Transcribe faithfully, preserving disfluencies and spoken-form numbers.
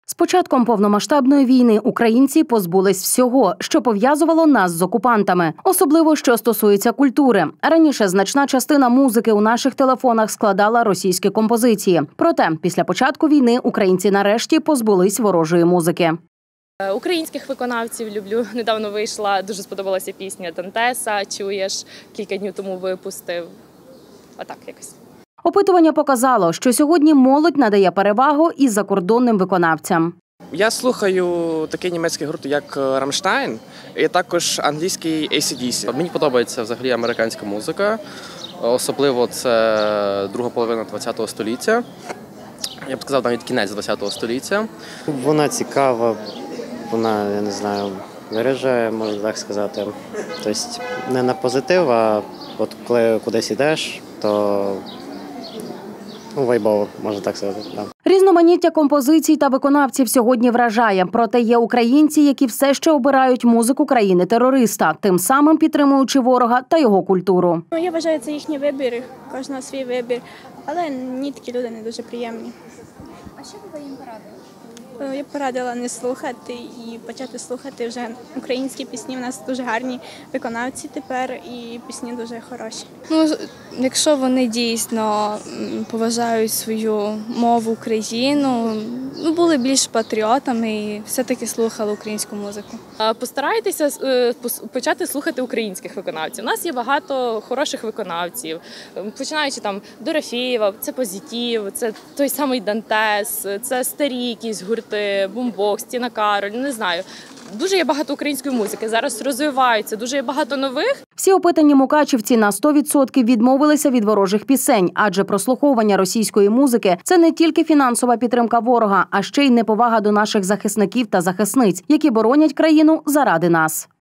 З початком повномасштабної війни українці позбулись всього, що пов'язувало нас з окупантами. Особливо, що стосується культури. Раніше значна частина музики у наших телефонах складала російські композиції. Проте, після початку війни українці нарешті позбулись ворожої музики. Українських виконавців люблю. Недавно вийшла, дуже сподобалася пісня «Дантеса», «Чуєш», кілька днів тому випустив. Отак якось. Опитування показало, що сьогодні молодь надає перевагу і закордонним виконавцям. Я слухаю такі німецькі гурти, як «Рамштайн», і також англійський ей сі ді сі. Мені подобається взагалі американська музика, особливо це друга половина ХХ століття. Я б сказав, навіть кінець ХХ століття. Вона цікава, вона, я не знаю, заряджає, можна так сказати. Тобто не на позитив, а от коли кудись йдеш, то ну, вайбово, можна так сказати. Да. Різноманіття композицій та виконавців сьогодні вражає. Проте є українці, які все ще обирають музику країни-терориста, тим самим підтримуючи ворога та його культуру. Ну, я вважаю, це їхній вибір, кожного свій вибір, але мені такі люди не дуже приємні. А що б ви їм порадили? Я б порадила не слухати і почати слухати вже українські пісні. У нас дуже гарні виконавці тепер і пісні дуже хороші. Ну, якщо вони дійсно поважають свою мову, Україну, ну, були більш патріотами і все-таки слухали українську музику. Постарайтеся почати слухати українських виконавців. У нас є багато хороших виконавців, починаючи там Дорофєєва, це Позитив, це той самий Дантес, це старі якісь гурти. Бумбокс, Тіна Кароль, не знаю. Дуже є багато української музики, зараз розвиваються, дуже є багато нових. Всі опитані мукачівці на сто відсотків відмовилися від ворожих пісень, адже прослуховування російської музики – це не тільки фінансова підтримка ворога, а ще й неповага до наших захисників та захисниць, які боронять країну заради нас.